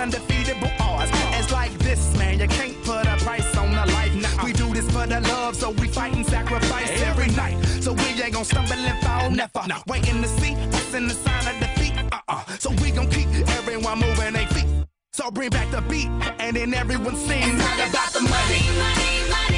undefeatable odds. It's like this, man, you can't put a price on a life. Nah, we do this for the love, so we fight and sacrifice every night. So we ain't gon' stumble and fall, never. Waiting to see us in the sign of defeat. So we gon' keep everyone moving their feet. So bring back the beat, and then everyone sings. It's not about the money.